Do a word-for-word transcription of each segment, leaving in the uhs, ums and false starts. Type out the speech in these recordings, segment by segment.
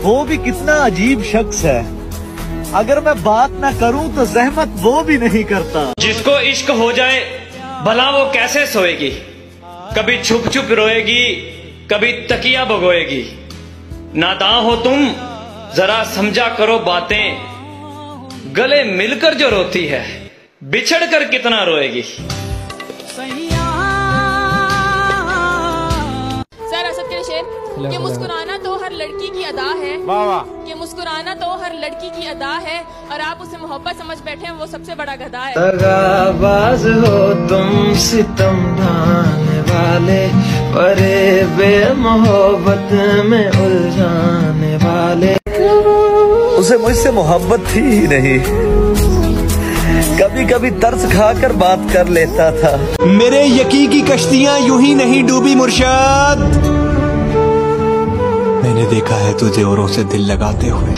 वो भी कितना अजीब शख्स है, अगर मैं बात ना करूं तो जहमत वो भी नहीं करता। जिसको इश्क हो जाए भला वो कैसे सोएगी, कभी छुप छुप रोएगी, कभी तकिया भगोएगी। नादां हो तुम, जरा समझा करो बातें, गले मिलकर जो रोती है बिछड़ कर कितना रोएगी। सर असद के शेर, ये मुस्कुराना तो हर लड़की की अदा है, ये मुस्कुराना तो हर लड़की की अदा है, और आप उसे मोहब्बत समझ बैठे हैं, वो सबसे बड़ा गधा है। दगाबाज हो तुम, सितम ढाने वाले, परे बेमोहब्बत में उलझाने वाले। उसे मुझसे मोहब्बत थी ही नहीं, कभी कभी तरस खाकर बात कर लेता था। मेरे यकीन की कश्तियां यूं ही नहीं डूबी मुर्शद, मैंने देखा है तुझे औरों से दिल लगाते हुए।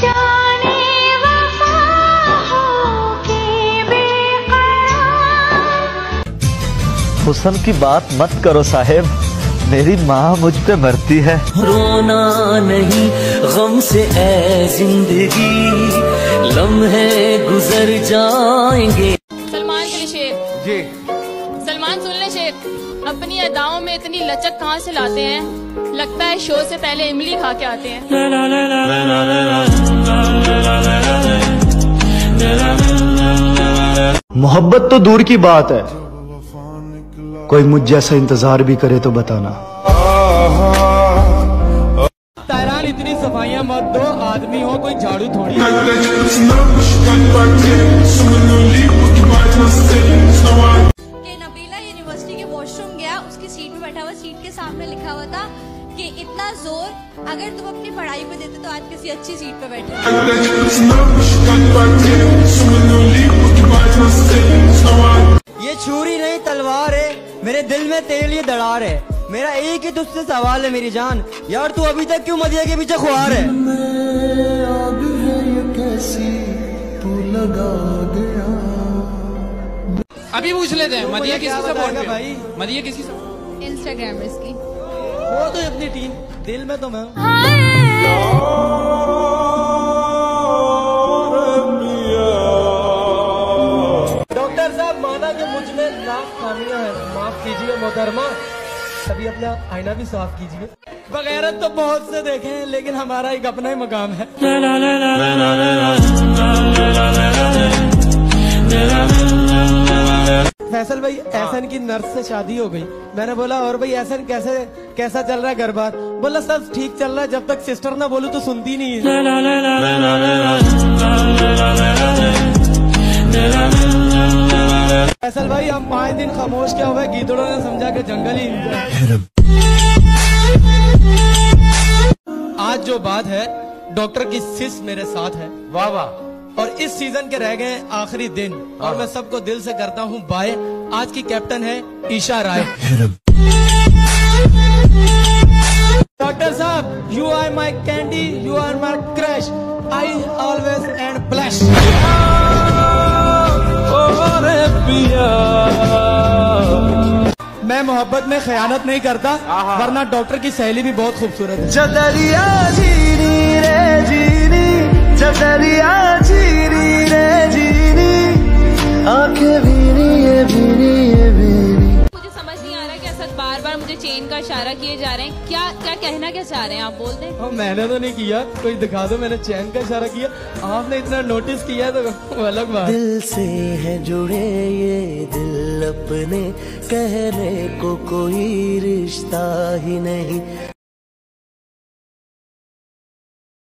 हुस्न की बात मत करो साहेब, मेरी माँ मुझ पे मरती है। रोना नहीं गम से ऐ जिंदगी, लम्हे गुजर जाएंगे। सलमान के लिए शेर जी। सलमान सुन ले शेर, अपनी अदाओं में इतनी लचक कहाँ से लाते हैं, लगता है शो से पहले इमली खा के आते हैं। मोहब्बत तो दूर की बात है, कोई मुझ जैसा इंतजार भी करे तो बताना। तायरान इतनी सफाइयां मत दो, आदमी हो कोई झाड़ू थोड़ी। नबीला यूनिवर्सिटी के वॉशरूम गया, उसकी सीट पे बैठा हुआ, सीट के सामने लिखा हुआ था कि इतना जोर अगर तुम अपनी पढ़ाई पे देते तो आज किसी अच्छी सीट पे बैठे। ये छुरी नहीं तलवार है, मेरे दिल में तेल ये दरार है। मेरा एक ही तुझसे सवाल है मेरी जान, यार तू अभी तक क्यों मदिया के पीछे खुआर है। अभी पूछ लेते हैं, मदिया किसकी सपोर्ट में भाई? मदिया किसकी सपोर्ट? इंस्टाग्रामर्स की। वो तो अपनी टीम, दिल में तो मैं। डॉक्टर साहब माना कि मुझ में लाख खामियां हैं, माफ कीजिए मोहतरमा, तभी अपना आईना भी साफ कीजिए। बगैरत तो बहुत से देखे हैं, लेकिन हमारा एक अपना ही मकाम है। फैसल भाई, एहसन की नर्स से शादी हो गई। मैंने बोला और भाई एहसन कैसे कैसा चल रहा है घर बार? बोला सब ठीक चल रहा है, जब तक सिस्टर ना बोलूं तो सुनती नहीं है। फैसल भाई हम पाँच दिन खामोश क्या हुआ, गीदड़ों ने समझा कि जंगल ही। आज जो बात है, डॉक्टर की सिस मेरे साथ है। वाह वाह। और इस सीजन के रह गए आखिरी दिन, और मैं सबको दिल से करता हूँ बाय। आज की कैप्टन है ईशा राय। डॉक्टर साहब, you are my candy, you are my crush, I always and blush. मैं मोहब्बत में खयानत नहीं करता, वरना डॉक्टर की सहेली भी बहुत खूबसूरत है। जदरिया जीनी रे जीनी, जदरिया जीनी रे जीनी, आंखें भीनी ये भीनी ये भीनी। मुझे समझ नहीं आ रहा कि असद बार बार मुझे चेन का इशारा किए जा रहे हैं, क्या क्या कहना क्या चाह रहे हैं, आप बोल दें। हाँ, मैंने तो नहीं किया, कोई दिखा दो मैंने चैन का इशारा किया। आपने इतना नोटिस किया तो वो अलग बात। दिल से है जुड़े ये दिल अपने, कहने को कोई रिश्ता ही नहीं,